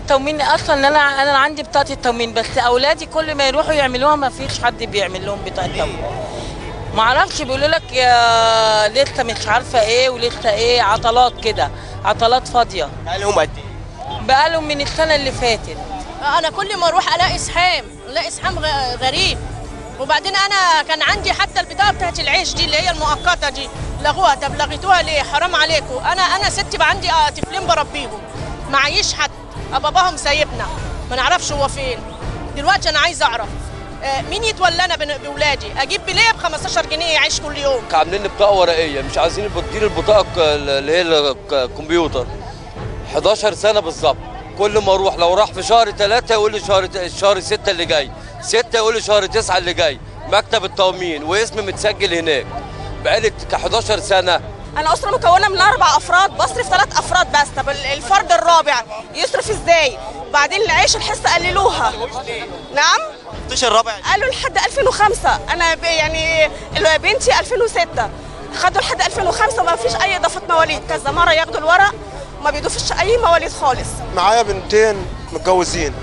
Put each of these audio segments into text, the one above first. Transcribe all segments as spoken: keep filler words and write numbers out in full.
التموين اصلا انا انا عندي بطاقه التموين، بس اولادي كل ما يروحوا يعملوها ما فيش حد بيعمل لهم بطاقه تموين. ما اعرفش، بيقولوا لك يا لسه مش عارفه ايه ولسه ايه، عطلات كده، عطلات فاضيه. بقالهم قد ايه؟ بقالهم من السنه اللي فاتت. انا كل ما اروح الاقي ازحام، الاقي ازحام غريب. وبعدين انا كان عندي حتى البطاقه بتاعت العيش دي اللي هي المؤقته دي لغوها. طب لغيتوها ليه؟ حرام عليكم. انا انا ستي بقى عندي طفلين بربيهم، معيش حد، باباهم سايبنا ما نعرفش هو فين. دلوقتي انا عايزه اعرف مين يتولانا باولادي؟ اجيب بليه ب خمستاشر جنيه يعيش كل يوم. عاملين بطاقه ورقيه، مش عايزين تدير البطاقه اللي هي الكمبيوتر. حداشر سنه بالظبط، كل ما اروح لو راح في شهر ثلاثة يقول لي شهر شهر ستة اللي جاي، ستة يقول لي شهر تسعة اللي جاي، مكتب التموين واسمي متسجل هناك. بقالي حداشر سنه. انا اسره مكونه من اربع افراد، بصرف ثلاث افراد بس. طب الفرد الرابع يصرف ازاي؟ وبعدين العيش الحصه قللوها. نعم؟ الطيش الرابع قالوا لحد ألفين وخمسة، انا يعني بنتي ألفين وستة، خدوا لحد ألفين وخمسة ما فيش اي اضافه مواليد. كذا مره ياخدوا الورق وما بيضيفوش اي مواليد خالص. معايا بنتين متجوزين،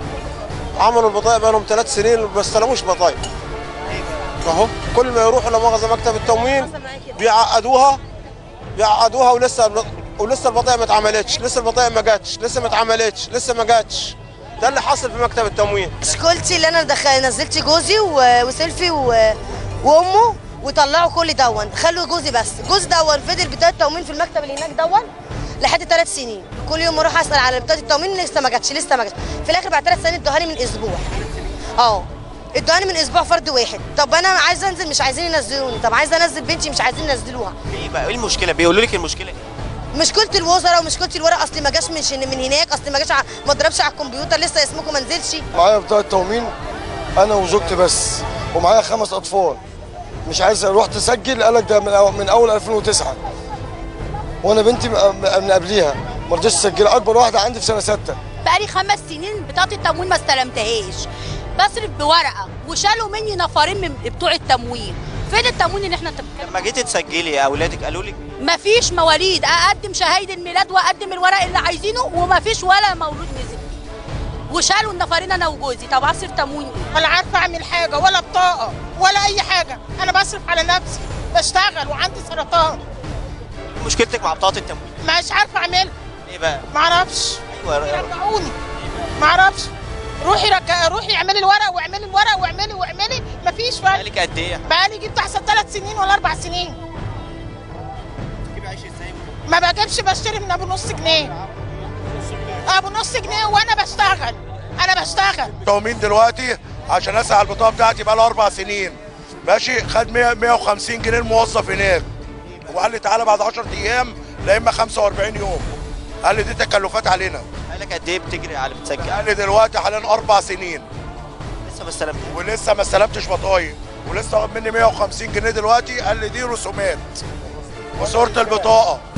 عملوا البطايق بقى لهم ثلاث سنين ما استلموش بطايق. اهو كل ما يروحوا لمؤاخذه مكتب التموين بيعقدوها بيعقدوها ولسه ولسه البطايق ما اتعملتش، لسه البطايق ما جاتش، لسه ما اتعملتش، لسه ما جاتش. ده اللي حصل في مكتب التموين. مشكلتي اللي انا دخل نزلت جوزي وسيلفي وامه وطلعوا كل دون، خلوا جوزي بس. جوز دون فضل بطاقه التموين في المكتب اللي هناك دون لحد ثلاث سنين. كل يوم اروح اسال على بطاقه التموين لسه ما جاتش، لسه ما جاتش. في الاخر بعد ثلاث سنين ادوها لي من اسبوع. اه ادوها من اسبوع فرد واحد. طب انا عايزه انزل مش عايزين ينزلوني، طب عايزه انزل بنتي مش عايزين ينزلوها. ايه بقى ايه المشكله؟ بيقولوا لك المشكله ايه؟ مشكله الوزراء ومشكله الورق. اصل ما جاش من من هناك، اصل ما جاش ما ضربش على الكمبيوتر، لسه اسمكم ما نزلش. معايا بطاقه تموين انا وزوجتي بس، ومعايا خمس اطفال. مش عايز اروح تسجل، قال لك ده من اول ألفين وتسعة، وانا بنتي من قبليها ما رضيتش اسجل. اكبر واحده عندي في سنه سته. بقالي خمس سنين بطاقه التموين ما استلمتهاش، بصرف بورقه وشالوا مني نفرين من بتوع التموين. فين التموين اللي احنا بنتكلم؟ لما جيتي تسجلي اولادك قالوا لك مفيش مواليد، اقدم شهاده الميلاد واقدم الورق اللي عايزينه ومفيش ولا مولود نزل. وشالوا النفرين انا وجوزي. طب اصرف تموين ايه؟ ولا عارفه اعمل حاجه ولا بطاقه ولا اي حاجه. انا بصرف على نفسي، بشتغل وعندي سرطان. مشكلتك مع بطاقه التموين؟ مش عارفه اعملها. ايه بقى؟ ما اعرفش. ايوه رجعوني. ما اعرفش. روحي رجع روحي اعملي الورق واعملي الورق واعملي واعملي مفيش فرق. بقالك قد ايه؟ بقالي جبت احسن ثلاث سنين ولا اربع سنين. بتجيبي عيش ازاي؟ ما بجيبش، بشتري من ابو نص جنيه. ابو نص جنيه وانا بشتغل. انا بشتغل. التموين دلوقتي عشان اسعى البطاقه بتاعتي بقى لها اربع سنين ماشي، خد مية وخمسين جنيه الموظف هناك، وقال لي تعالى بعد عشرة ايام لا اما خمسة واربعين يوم. قال لي دي تكلفات علينا. بقالك قد ايه بتجري على بتسجل؟ قال لي دلوقتي حاليا اربع سنين لسه ما استلمتش، ولسه ما استلمتش بطايق، ولسه واخد مني مية وخمسين جنيه دلوقتي. قال لي دي رسومات وصورة البطاقه.